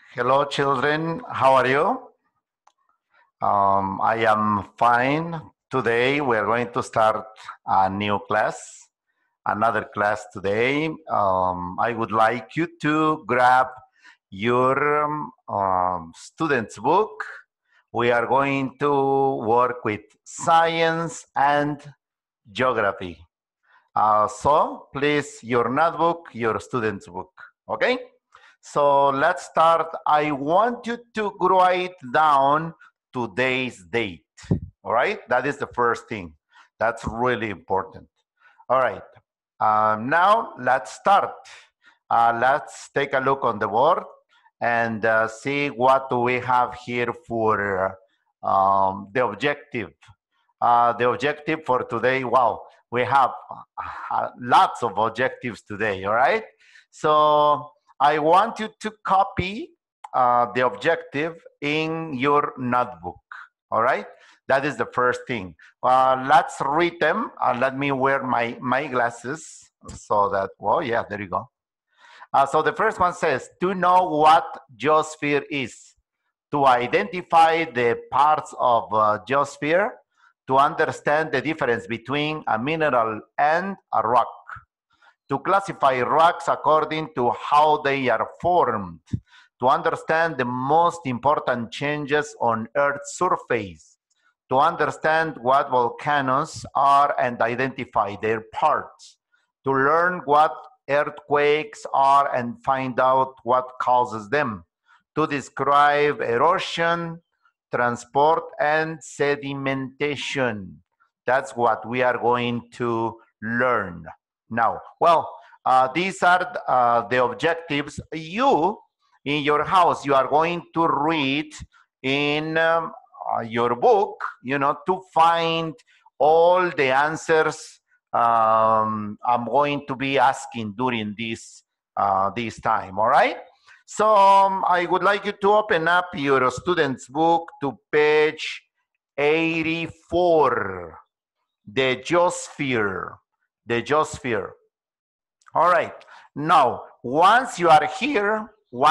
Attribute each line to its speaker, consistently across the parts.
Speaker 1: Hello, children. How are you? I am fine. Today we are going to start a new class, another class today. I would like you to grab your student's book. We are going to work with science and geography. So please, your notebook, your student's book. Okay? So let's start. I want you to write down today's date. All right? That is the first thing. That's really important. All right. Now let's start. Let's take a look on the board and see what do we have here for the objective. The objective for today, wow, we have lots of objectives today, all right? So I want you to copy the objective in your notebook, all right? That is the first thing. Let's read them. Let me wear my glasses so that, well, yeah, there you go. So the first one says, to know what geosphere is, to identify the parts of geosphere, to understand the difference between a mineral and a rock, to classify rocks according to how they are formed, to understand the most important changes on Earth's surface, to understand what volcanoes are and identify their parts, to learn what earthquakes are and find out what causes them, to describe erosion, transport, and sedimentation. That's what we are going to learn now. Well, these are the objectives. You, in your house, you are going to read in your book, to find all the answers I'm going to be asking during this time, all right? So I would like you to open up your student's book to page 84, the geosphere, the geosphere. All right, now, once you are here,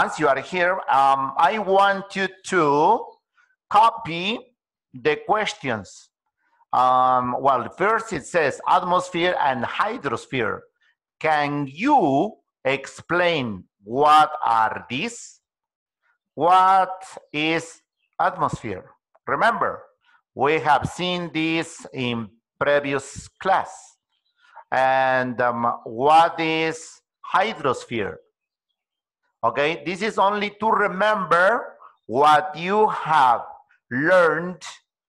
Speaker 1: I want you to copy the questions. Well, first it says atmosphere and hydrosphere. Can you explain what are these? What is atmosphere? Remember, we have seen this in previous class. And what is hydrosphere? Okay, this is only to remember what you have learned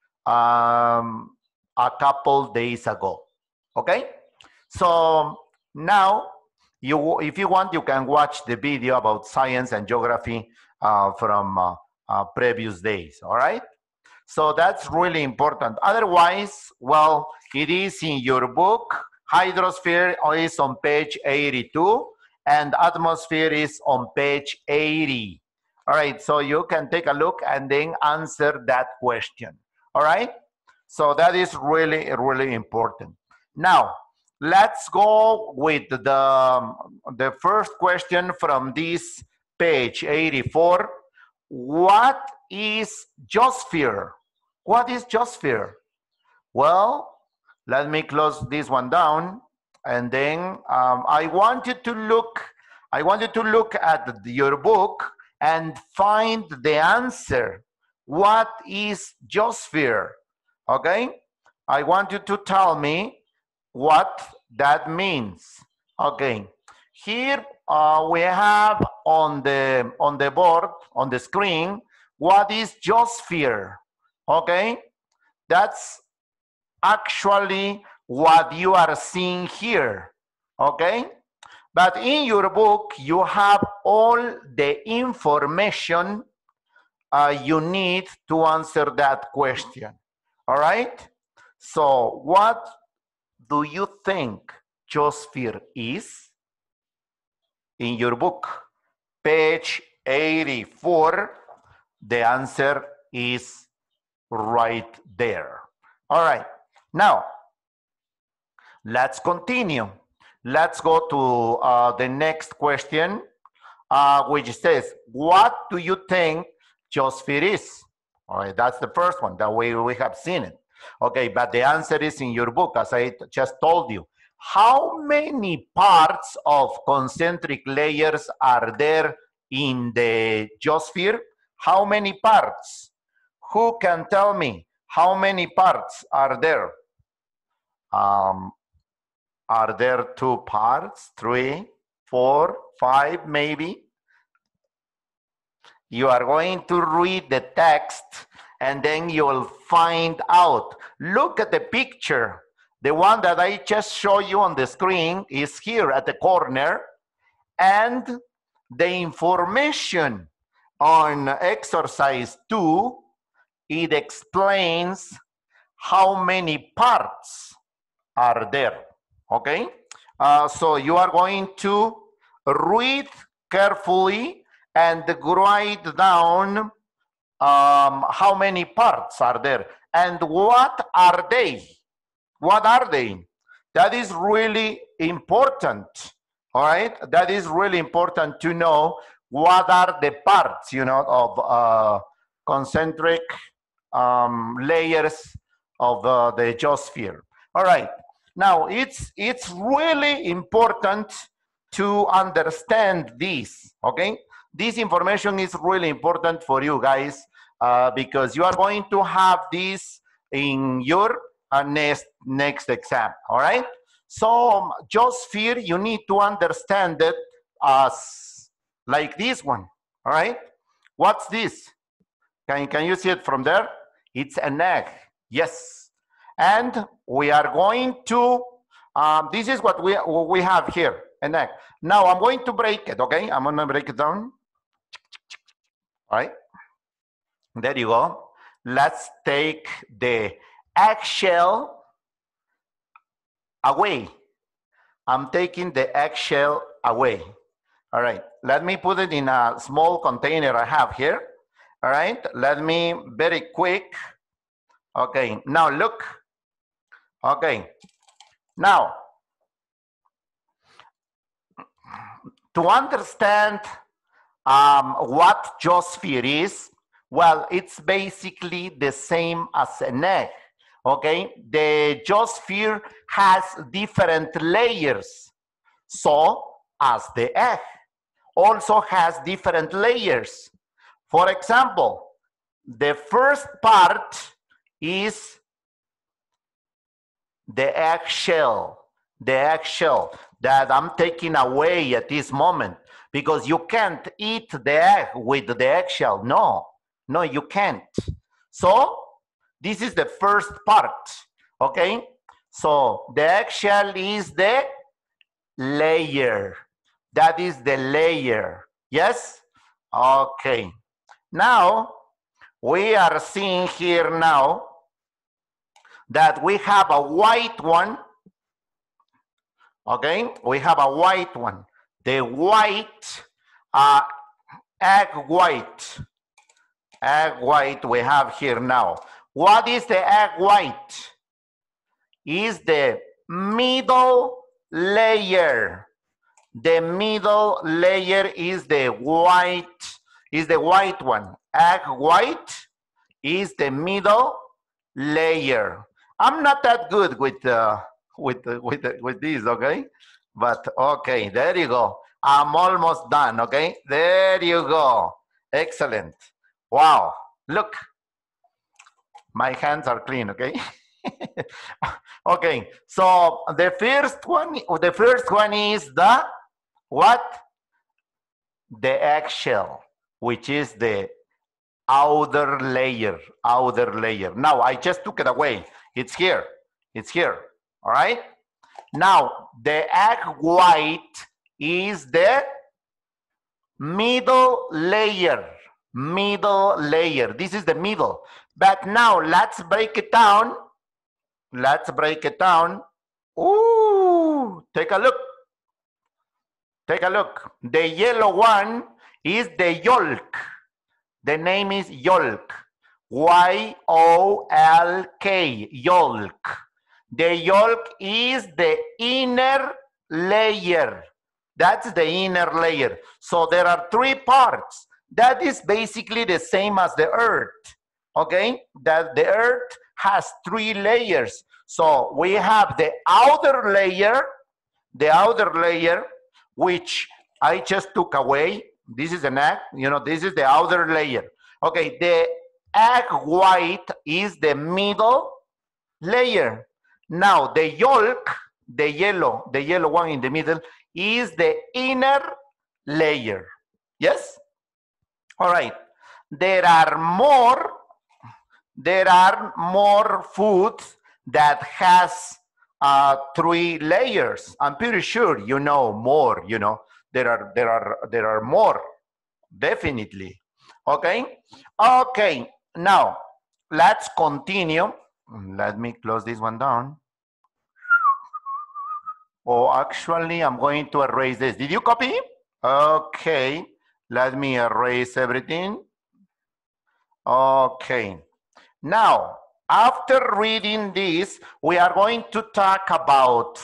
Speaker 1: a couple days ago. Okay, so now if you want, you can watch the video about science and geography from previous days. All right, so that's really important. Otherwise, well, it is in your book. Hydrosphere is on page 82 and atmosphere is on page 80. All right, so you can take a look and then answer that question. All right, so that is really, really important. Now, let's go with the first question from this page 84. What is geosphere? What is geosphere? Well, let me close this one down, and then I want you to look at your book and find the answer. What is geosphere? Okay, I want you to tell me what that means. Okay, here we have on the board, on the screen, what is geosphere. Okay, that's actually what you are seeing here. Okay, but in your book you have all the information you need to answer that question. All right, so what do you think geosphere is? In your book, page 84, the answer is right there. All right, now let's continue. Let's go to the next question. which says, what do you think Geosphere is? All right, that's the first one, that we have seen it. Okay, but the answer is in your book, as I just told you. How many parts of concentric layers are there in the geosphere? How many parts? Who can tell me how many parts are there? Are there 2 parts, 3, 4, 5, maybe? You are going to read the text and then you'll find out. Look at the picture. The one that I just showed you on the screen is here at the corner, and the information on exercise 2, it explains how many parts are there, okay? So you are going to read carefully and write down how many parts are there and what are they. What are they? That is really important, all right? That is really important to know what are the parts, you know, of concentric layers of the geosphere. All right, now it's really important to understand this, okay? This information is really important for you guys because you are going to have this in your next exam, all right? So geosphere, you need to understand it as like this one, all right? What's this? Can you see it from there? It's an egg, yes. And we are going to, this is what we have here, an egg. Now I'm going to break it, okay? I'm gonna break it down. All right, there you go. Let's take the eggshell away. I'm taking the eggshell away. All right, let me put it in a small container I have here. All right, let me very quick. Okay, now look. Okay, now to understand what geosphere is, well, it's basically the same as an egg, okay? The geosphere has different layers, so as the egg also has different layers. For example, the first part is the eggshell that I'm taking away at this moment, because you can't eat the egg with the eggshell. No, you can't. So this is the first part, okay? So the eggshell is the layer. That is the layer, yes? Okay. Now, we are seeing here now that we have a white one, okay? We have a white one. The white, egg white we have here now. What is the egg white? Is the middle layer. The middle layer is the white one. Egg white is the middle layer. I'm not that good with these, okay? But okay, there you go. I'm almost done, okay? There you go. Excellent. Wow, look. My hands are clean, okay? Okay, so the first one is the what? The eggshell, which is the outer layer. Now I just took it away. It's here, all right? Now the egg white is the middle layer. This is the middle. But now let's break it down. Ooh, take a look. The yellow one is the yolk. The name is yolk. Y-O-L-K, yolk. The yolk is the inner layer. That's the inner layer. So there are three parts. That is basically the same as the earth. Okay? That the earth has three layers. So we have the outer layer, which I just took away. This is an egg, you know, this is the outer layer. Okay, the egg white is the middle layer. Now the yolk, the yellow one in the middle, is the inner layer. Yes? All right. There are more foods that has three layers. I'm pretty sure you know more, you know. There are more, definitely. Okay? Okay, now let's continue. Let me close this one down. Oh, actually, I'm going to erase this. Did you copy? Okay, let me erase everything. Okay, now, after reading this, we are going to talk about,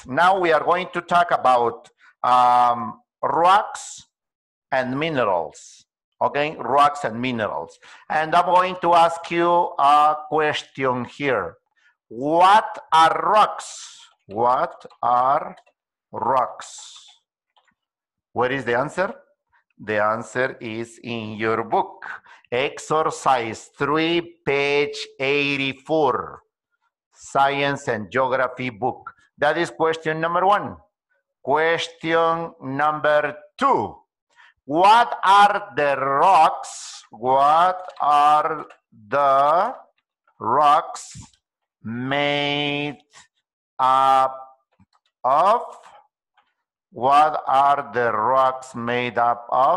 Speaker 1: rocks and minerals. Okay, rocks and minerals. And I'm going to ask you a question here. What are rocks? What are rocks? What is the answer? The answer is in your book. Exercise 3, page 84. Science and Geography book. That is question number 1. Question number 2. What are the rocks? What are the rocks made up of? What are the rocks made up of?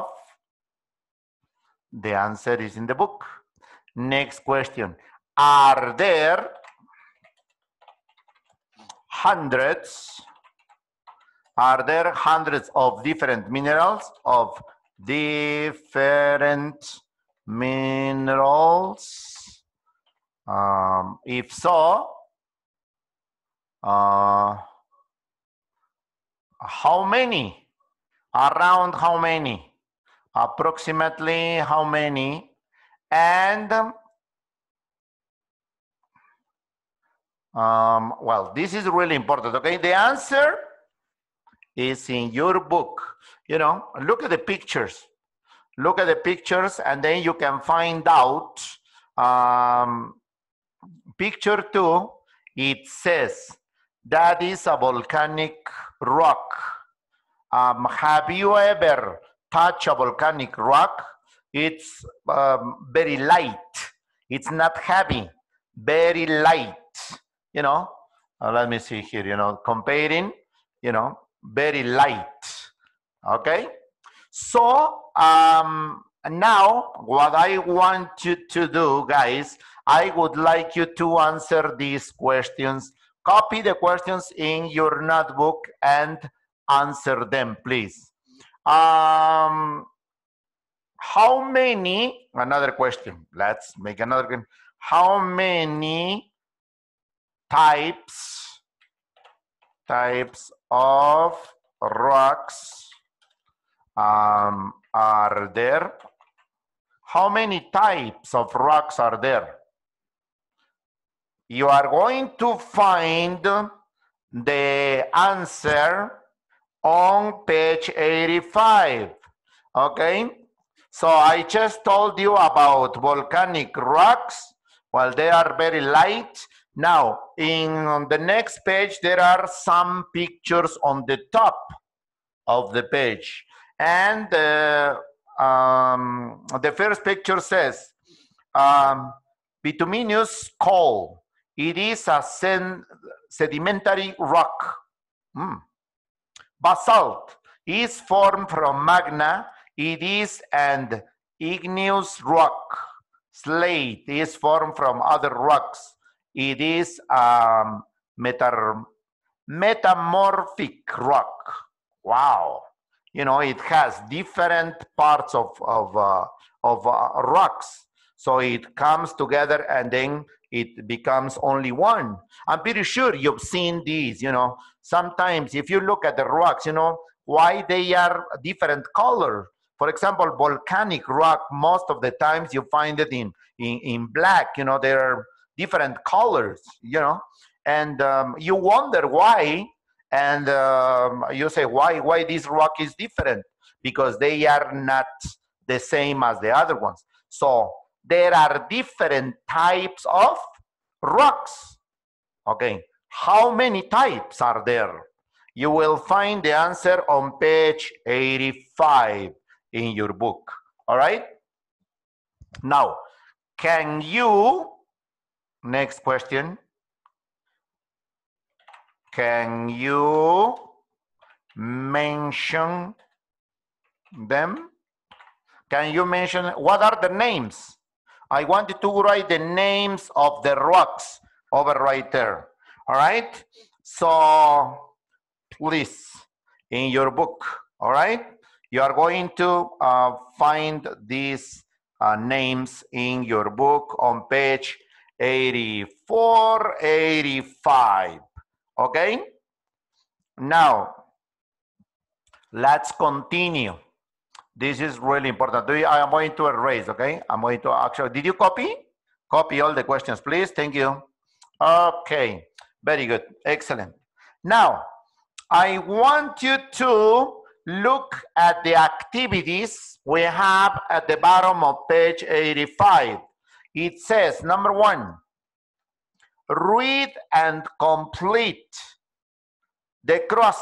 Speaker 1: The answer is in the book. Next question. Are there hundreds of different minerals? If so, how many? Around how many? Approximately how many? And well, this is really important, okay? The answer is in your book. You know, look at the pictures. Look at the pictures and then you can find out. Picture 2, it says that is a volcanic rock. Have you ever touched a volcanic rock? It's very light. It's not heavy, very light. You know, let me see here, you know, comparing, you know, very light. Okay? So, now what I want you to do, guys, I would like you to answer these questions. Copy the questions in your notebook and answer them, please. How many, another question, let's make another one. How many types of rocks are there? How many types of rocks are there? You are going to find the answer on page 85, okay? So I just told you about volcanic rocks. Well, they are very light. Now, in the next page, there are some pictures on the top of the page. And the first picture says, bituminous coal. It is a sedimentary rock. Basalt is formed from magma. It is an igneous rock. Slate is formed from other rocks. It is metamorphic rock. Wow. You know, it has different parts of rocks. So it comes together and then it becomes only one. I'm pretty sure you've seen these, you know. Sometimes if you look at the rocks, you know, why they are different color. For example, volcanic rock, most of the times you find it in black, you know, there are different colors, you know, and you wonder why, and you say, why this rock is different? Because they are not the same as the other ones. So there are different types of rocks. Okay, how many types are there? You will find the answer on page 85 in your book. All right? Now, can you, next question, can you mention them? Can you mention, what are the names? I want you to write the names of the rocks over right there. All right? So, please, in your book, all right? You are going to find these names in your book on page 84, 85, okay? Now, let's continue. This is really important. I am going to erase, okay? I'm going to actually, did you copy? Copy all the questions, please. Thank you. Okay, very good, excellent. Now, I want you to look at the activities we have at the bottom of page 85. It says, number 1, read and complete the crust,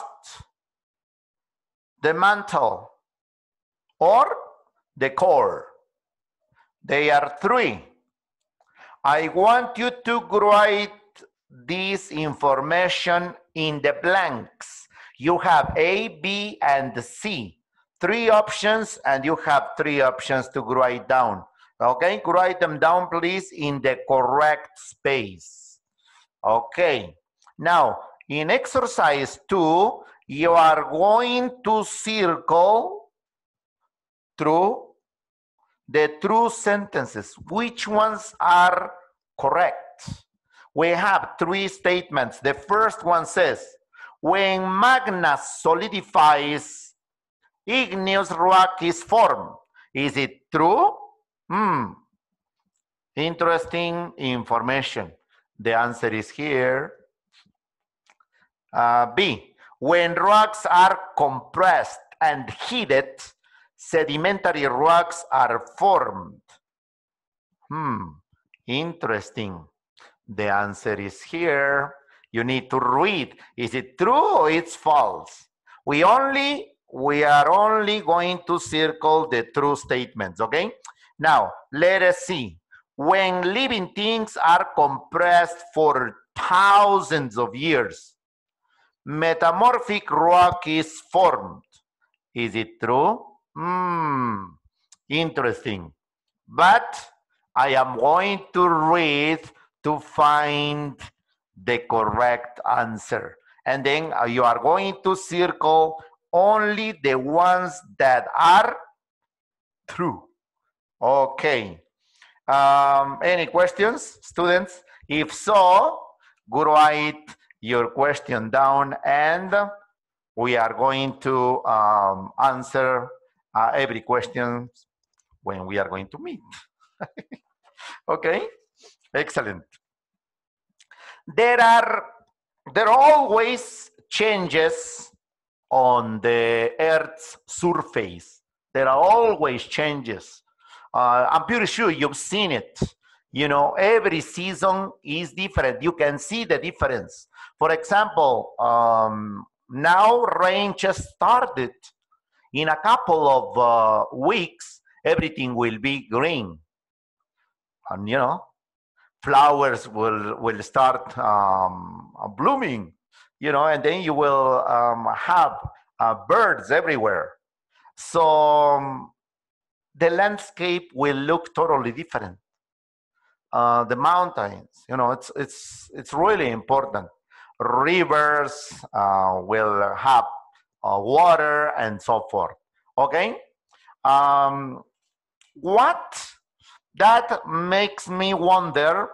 Speaker 1: the mantle, or the core. They are 3. I want you to write this information in the blanks. You have A, B, and C. 3 options, and you have 3 options to write down. Okay, write them down, please, in the correct space. Okay, now, in exercise 2, you are going to circle through the true sentences. Which ones are correct? We have 3 statements. The first one says, when magma solidifies, igneous rock is formed. Is it true? Interesting information. The answer is here. B, when rocks are compressed and heated, sedimentary rocks are formed. Interesting. The answer is here. You need to read. Is it true or it's false? We are only going to circle the true statements, okay? Now, let us see. When living things are compressed for thousands of years, metamorphic rock is formed. Is it true? Interesting. But I am going to read to find the correct answer. And then you are going to circle only the ones that are true. Okay. Any questions, students? If so, write your question down and we are going to answer every question when we are going to meet. Okay, excellent. There are always changes on the Earth's surface. There are always changes. I'm pretty sure you've seen it. You know, every season is different. You can see the difference. For example, now rain just started. In a couple of weeks, everything will be green. And, you know, flowers will start blooming, you know, and then you will have birds everywhere. So the landscape will look totally different. The mountains, you know, it's really important. Rivers will have water and so forth. Okay, what that makes me wonder.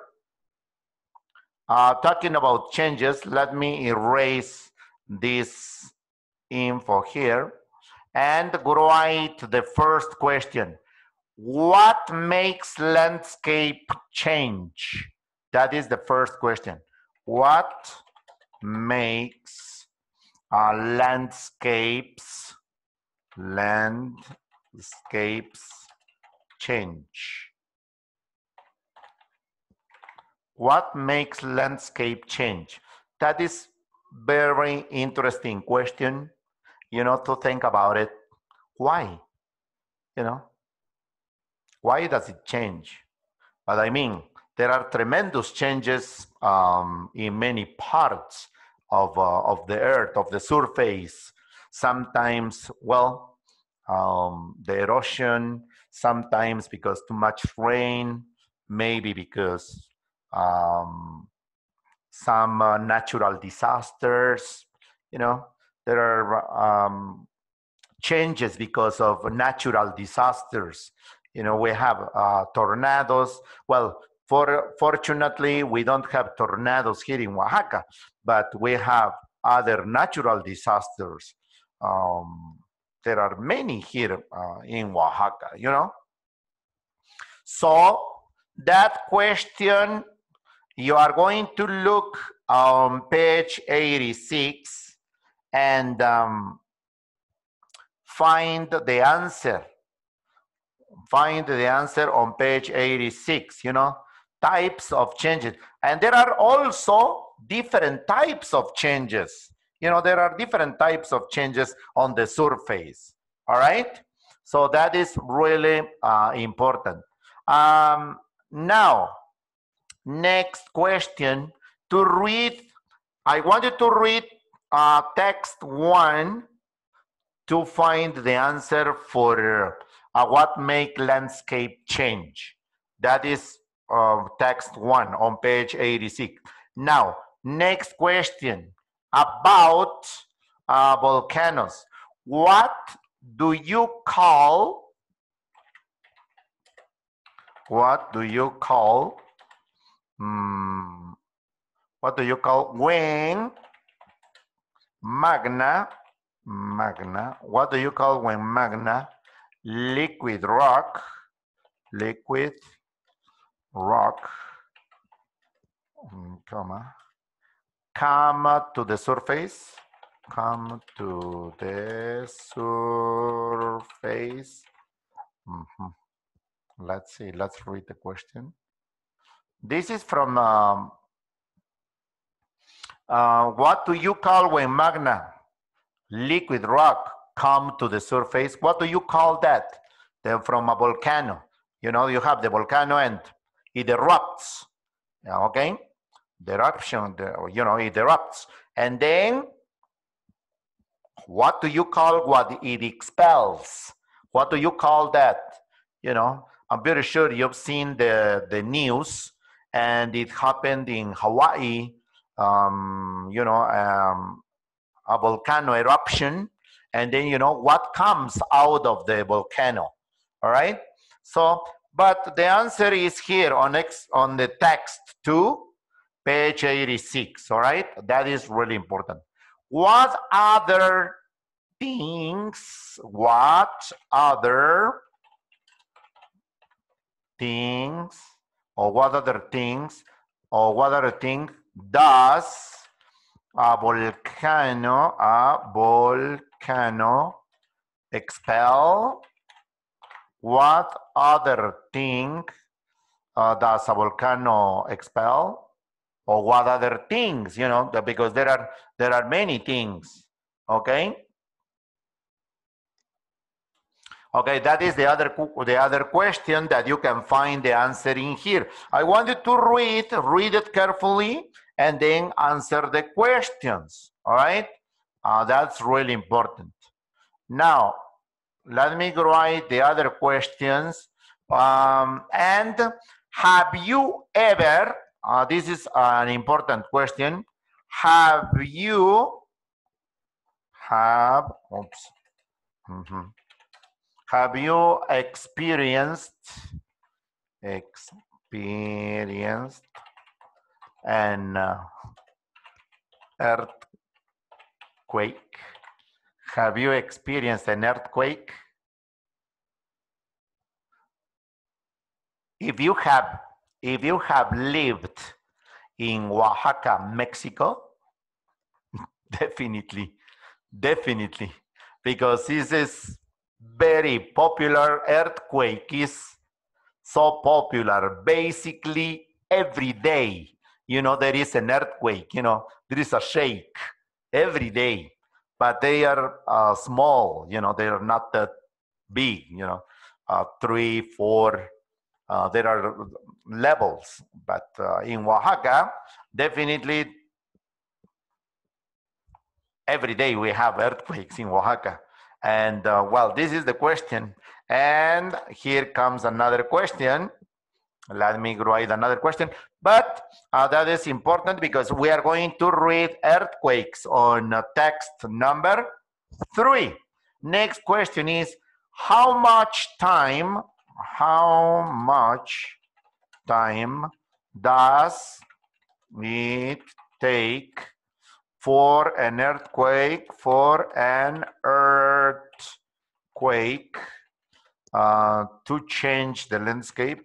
Speaker 1: Talking about changes, let me erase this info here and write the first question. What makes landscape change? That is the first question. What makes landscapes change? What makes landscape change? That is very interesting question, to think about it. Why? Why does it change? But I mean, there are tremendous changes in many parts of the earth, of the surface. Sometimes, well, the erosion, sometimes because too much rain, maybe because some natural disasters, there are changes because of natural disasters. We have tornadoes. Well, fortunately, we don't have tornadoes here in Oaxaca, but we have other natural disasters. There are many here in Oaxaca, So that question, you are going to look on page 86 and find the answer. Find the answer on page 86, types of changes. And there are also different types of changes. There are different types of changes on the surface, all right? So that is really important. Now, next question, to read, I wanted to read text 1 to find the answer for what make landscape change. That is text 1 on page 86. Now, next question about volcanoes. What do you call when magna, what do you call when magna, liquid rock, come to the surface, Let's see, let's read the question. This is from, what do you call when magna, liquid rock, come to the surface? What do you call that? They're from a volcano. You have the volcano and it erupts, okay? The eruption, it erupts. And then, what do you call what it expels? What do you call that? I'm very sure you've seen the news, and it happened in Hawaii, a volcano eruption, and then what comes out of the volcano, all right? So, but the answer is here on the text 2, page 86, all right? That is really important. What other things does a volcano expel? What other thing does a volcano expel? Or what other things, because there are many things, okay? Okay, that is the other question that you can find the answer in here. I wanted to read it carefully, and then answer the questions, all right? That's really important. Now, let me write the other questions. And have you ever, this is an important question, have you experienced an earthquake? Have you experienced an earthquake? If you have lived in Oaxaca, Mexico, definitely, because this is very popular. Earthquake is so popular. Basically, every day, there is an earthquake. There is a shake every day, but they are small. They are not that big. 3, 4. There are levels, but in Oaxaca, definitely every day we have earthquakes in Oaxaca. And well, this is the question. And here comes another question. Let me write another question. But that is important because we are going to read earthquakes on text number 3. Next question is, how much time does it take for an earthquake to change the landscape,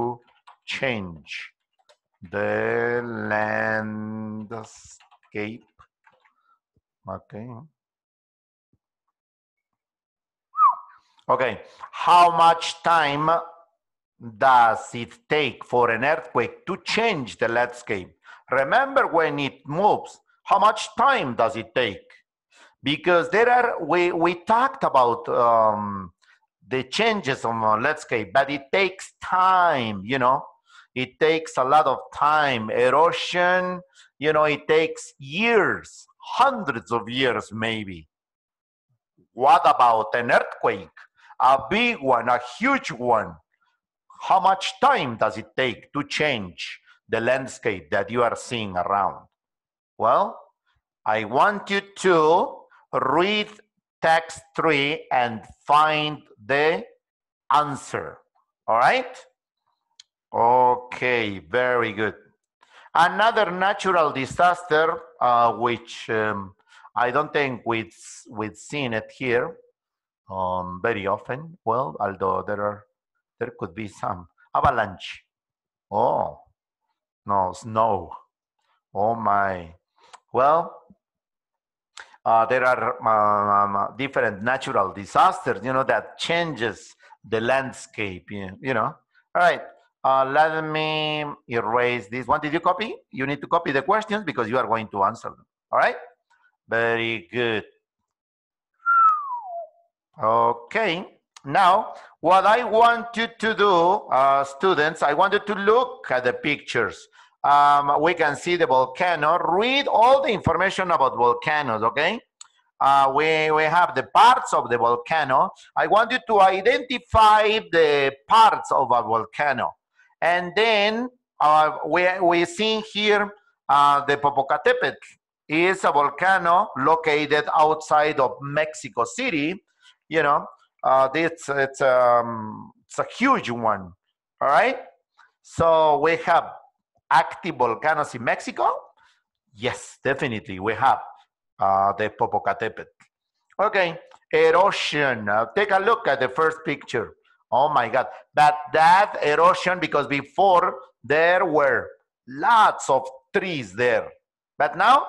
Speaker 1: Okay, how much time does it take for an earthquake to change the landscape? Remember, when it moves, how much time does it take? Because we talked about the changes on the landscape, but it takes time, It takes a lot of time. Erosion, it takes years, hundreds of years maybe. What about an earthquake? A big one, a huge one. How much time does it take to change the landscape that you are seeing around? Well, I want you to read text 3 and find the answer. All right? Okay, very good. Another natural disaster, which I don't think we've seen it here very often. Well, although there could be some. Avalanche. Oh, no, snow. Oh my. Well, there are different natural disasters, that changes the landscape, All right, let me erase this one. Did you copy? You need to copy the questions because you are going to answer them. All right, very good. Okay, now what I want you to do, students, I want you to look at the pictures. We can see the volcano. Read all the information about volcanoes, okay? We have the parts of the volcano. I want you to identify the parts of a volcano. And then we see here the Popocatépetl is a volcano located outside of Mexico City. It's a huge one, all right? So we have active volcanoes in Mexico. Yes, definitely we have the Popocatépetl. Okay, erosion. Take a look at the first picture. Oh my God, that erosion, because before there were lots of trees there, but now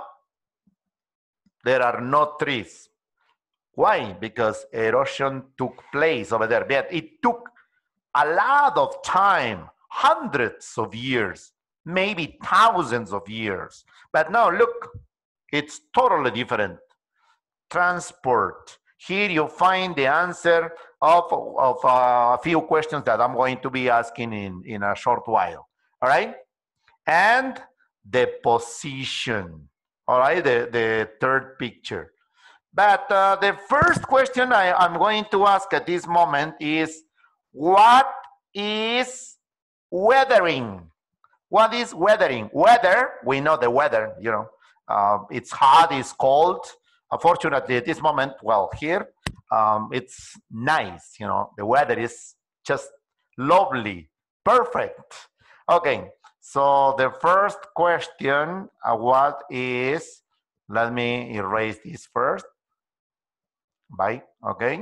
Speaker 1: there are no trees. Why? Because erosion took place over there. But it took a lot of time, hundreds of years, maybe thousands of years. But now look, it's totally different. Transport. Here you find the answer of a few questions that I'm going to be asking in a short while. All right? And the position. All right, the third picture. But the first question I'm going to ask at this moment is, what is weathering? What is weathering? Weather, we know the weather, it's hot, it's cold. Unfortunately, at this moment, well, here, it's nice, the weather is just lovely, perfect. Okay, so the first question, what is, let me erase this first. Bye. Okay.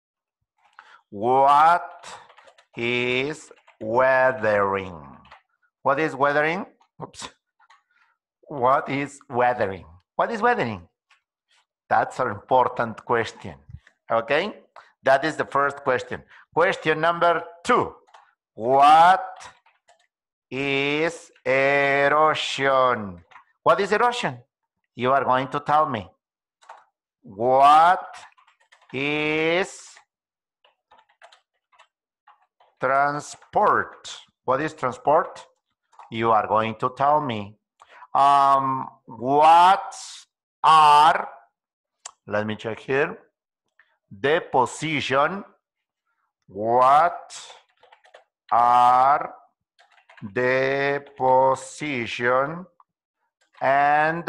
Speaker 1: What is weathering? What is weathering? Oops. What is weathering? What is weathering? That's an important question. Okay? That is the first question. Question number 2. What is erosion? What is erosion? You are going to tell me. What is transport? What is transport? You are going to tell me. What are, let me check here, the position. What are the position and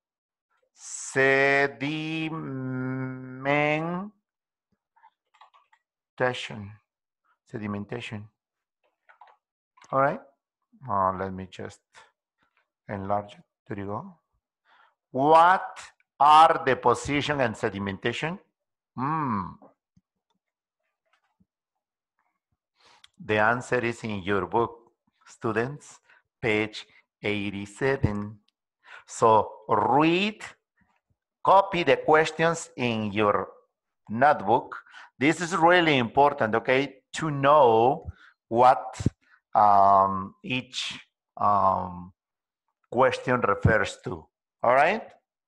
Speaker 1: sedimentation. All right. Let me just enlarge it. There you go. What are the position and sedimentation? The answer is in your book, students, page 87. So read, copy the questions in your notebook. This is really important, okay, to know what each question refers to. All right?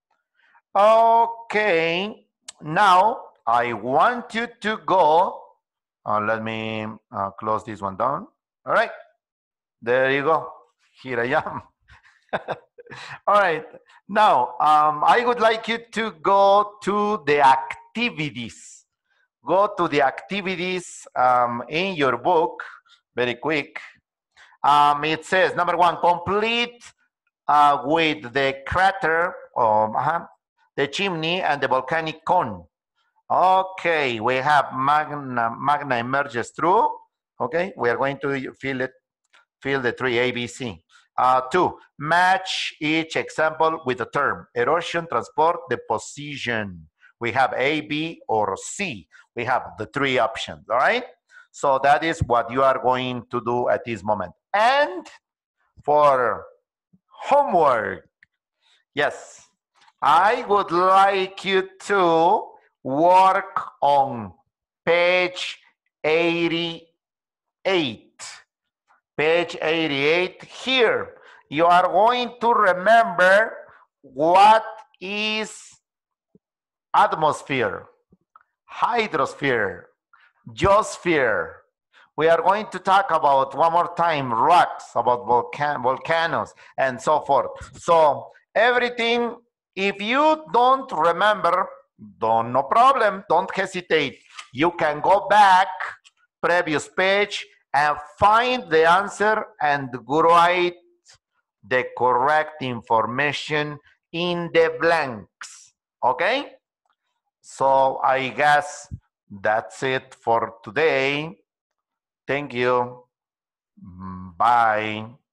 Speaker 1: Okay, now I want you to go. Let me close this one down. All right, there you go. Here I am. All right, now I would like you to go to the activities. Go to the activities in your book very quick. It says, number 1, complete with the crater, the chimney, and the volcanic cone. Okay, we have magna emerges through. Okay, we are going to fill the 3 A, B, C. 2, match each example with the term erosion, transport, deposition. We have A, B, or C. We have the 3 options, all right? So that is what you are going to do at this moment. And for homework, yes, I would like you to work on page 88. Page 88 here. You are going to remember what is atmosphere, hydrosphere, geosphere. We are going to talk about, one more time, rocks, about volcanoes, and so forth. So everything, if you don't remember, no problem, don't hesitate. You can go back, previous page, and find the answer and write the correct information in the blanks, okay? So I guess that's it for today. Thank you. Bye.